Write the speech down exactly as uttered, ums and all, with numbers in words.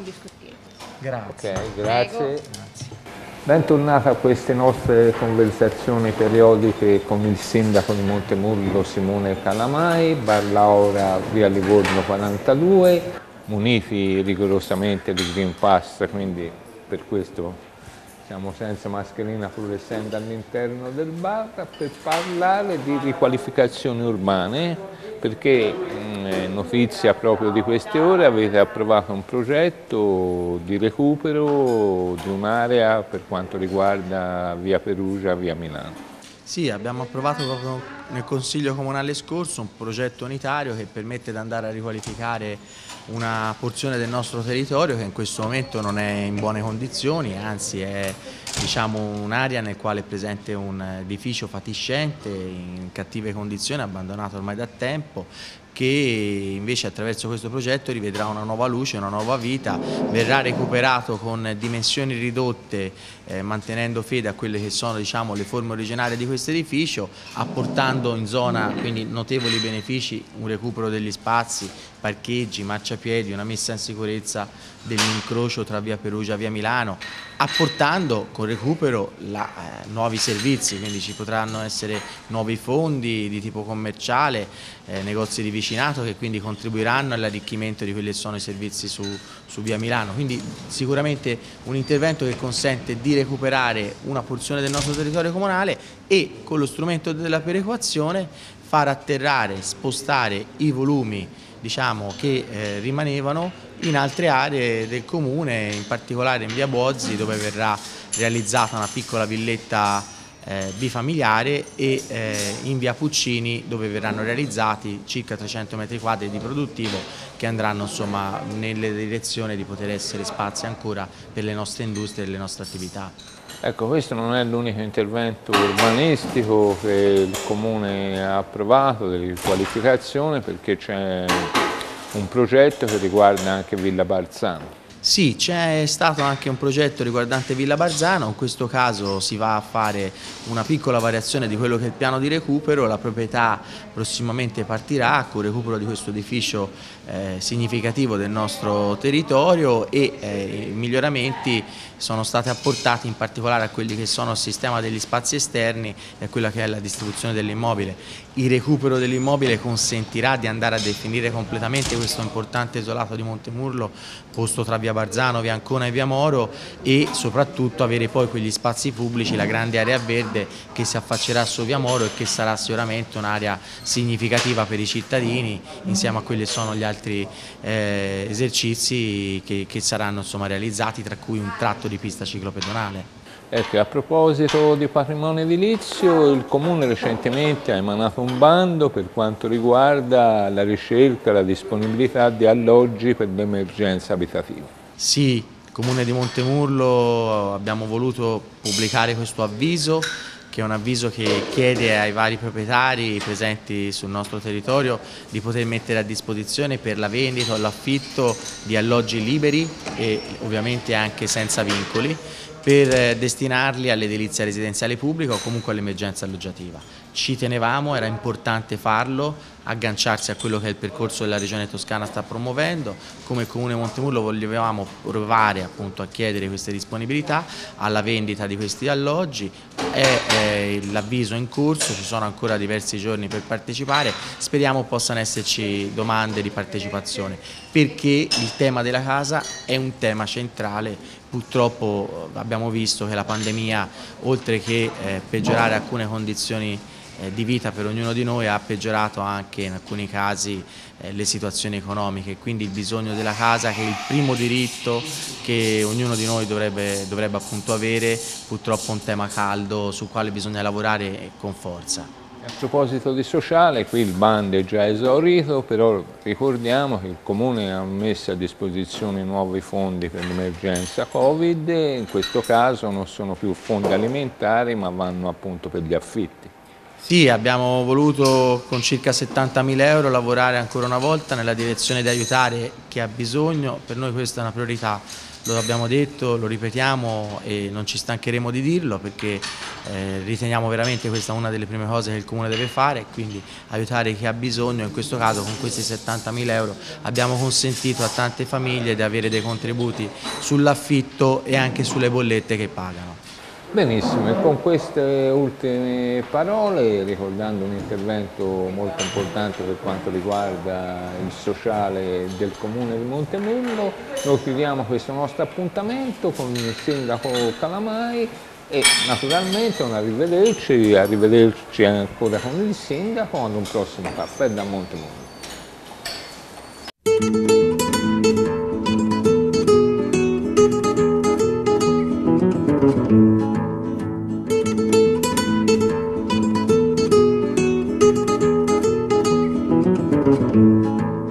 biscottino. Grazie. Ok, grazie. Grazie. Bentornata a queste nostre conversazioni periodiche con il sindaco di Montemurlo Simone Calamai, Bar Laura, via Livorno quarantadue, muniti rigorosamente di Green Pass, quindi per questo siamo senza mascherina pur essendo all'interno del bar, per parlare di riqualificazioni urbane, perché è notizia proprio di queste ore, avete approvato un progetto di recupero di un'area per quanto riguarda via Perugia, via Milano. Sì, abbiamo approvato proprio nel Consiglio Comunale scorso un progetto unitario che permette di andare a riqualificare una porzione del nostro territorio che in questo momento non è in buone condizioni, anzi è diciamo, un'area nel quale è presente un edificio fatiscente, in cattive condizioni, abbandonato ormai da tempo, che invece attraverso questo progetto rivedrà una nuova luce, una nuova vita, verrà recuperato con dimensioni ridotte, eh, mantenendo fede a quelle che sono diciamo, le forme originarie di questo edificio, apportando in zona quindi notevoli benefici, un recupero degli spazi, parcheggi, marciapiedi, una messa in sicurezza dell'incrocio tra via Perugia e via Milano, apportando con recupero la, eh, nuovi servizi, quindi ci potranno essere nuovi fondi di tipo commerciale, eh, negozi di vicinato che quindi contribuiranno all'arricchimento di quelli che sono i servizi su, su via Milano. Quindi sicuramente un intervento che consente di recuperare una porzione del nostro territorio comunale e con lo strumento della perequazione far atterrare, spostare i volumi diciamo, che eh, rimanevano in altre aree del comune, in particolare in via Bozzi dove verrà realizzata una piccola villetta eh, bifamiliare e eh, in via Puccini dove verranno realizzati circa trecento metri quadri di produttivo che andranno insomma, nelle direzioni di poter essere spazi ancora per le nostre industrie e le nostre attività. Ecco, questo non è l'unico intervento urbanistico che il Comune ha approvato di riqualificazione, perché c'è un progetto che riguarda anche Villa Barzano. Sì, c'è stato anche un progetto riguardante Villa Barzano, in questo caso si va a fare una piccola variazione di quello che è il piano di recupero, la proprietà prossimamente partirà con il recupero di questo edificio eh, significativo del nostro territorio e eh, i miglioramenti sono stati apportati in particolare a quelli che sono il sistema degli spazi esterni e a quella che è la distribuzione dell'immobile. Il recupero dell'immobile consentirà di andare a definire completamente questo importante isolato di Montemurlo posto tra via Barzano, via Ancona e via Moro e soprattutto avere poi quegli spazi pubblici, la grande area verde che si affaccerà su via Moro e che sarà sicuramente un'area significativa per i cittadini insieme a quelli che sono gli altri eh, esercizi che, che saranno insomma, realizzati, tra cui un tratto di pista ciclopedonale. Ecco, a proposito di patrimonio edilizio, il Comune recentemente ha emanato un bando per quanto riguarda la ricerca e la disponibilità di alloggi per l'emergenza abitativa. Sì, il Comune di Montemurlo abbiamo voluto pubblicare questo avviso, che è un avviso che chiede ai vari proprietari presenti sul nostro territorio di poter mettere a disposizione per la vendita o l'affitto di alloggi liberi e ovviamente anche senza vincoli, per destinarli all'edilizia residenziale pubblica o comunque all'emergenza alloggiativa. Ci tenevamo, era importante farlo, agganciarsi a quello che è il percorso che la Regione Toscana sta promuovendo. Come Comune Montemurlo volevamo provare appunto a chiedere queste disponibilità alla vendita di questi alloggi. È l'avviso in corso, ci sono ancora diversi giorni per partecipare, speriamo possano esserci domande di partecipazione, perché il tema della casa è un tema centrale. Purtroppo abbiamo visto che la pandemia, oltre che eh, peggiorare alcune condizioni eh, di vita per ognuno di noi, ha peggiorato anche in alcuni casi eh, le situazioni economiche, quindi il bisogno della casa, che è il primo diritto che ognuno di noi dovrebbe, dovrebbe appunto avere, purtroppo è un tema caldo sul quale bisogna lavorare con forza. A proposito di sociale, qui il bando è già esaurito, però ricordiamo che il Comune ha messo a disposizione nuovi fondi per l'emergenza Covid e in questo caso non sono più fondi alimentari ma vanno appunto per gli affitti. Sì, abbiamo voluto con circa settantamila euro lavorare ancora una volta nella direzione di aiutare chi ha bisogno, per noi questa è una priorità lo abbiamo detto, lo ripetiamo e non ci stancheremo di dirlo, perché eh, riteniamo veramente questa una delle prime cose che il Comune deve fare, quindi aiutare chi ha bisogno. In questo caso con questi settantamila euro abbiamo consentito a tante famiglie di avere dei contributi sull'affitto e anche sulle bollette che pagano. Benissimo, e con queste ultime parole, ricordando un intervento molto importante per quanto riguarda il sociale del Comune di Montemurlo, noi chiudiamo questo nostro appuntamento con il Sindaco Calamai e naturalmente un arrivederci, arrivederci ancora con il Sindaco ad un prossimo caffè da Montemurlo. Thank you.